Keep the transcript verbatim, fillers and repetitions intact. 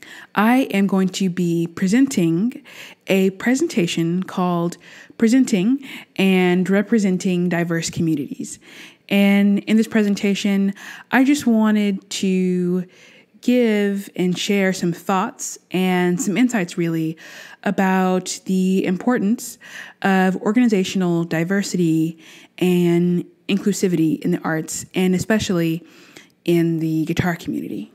I am going to be presenting a presentation called Presenting and Representing Diverse Communities. And in this presentation, I just wanted to give and share some thoughts and some insights really about the importance of organizational diversity and inclusivity in the arts, and especially in the guitar community.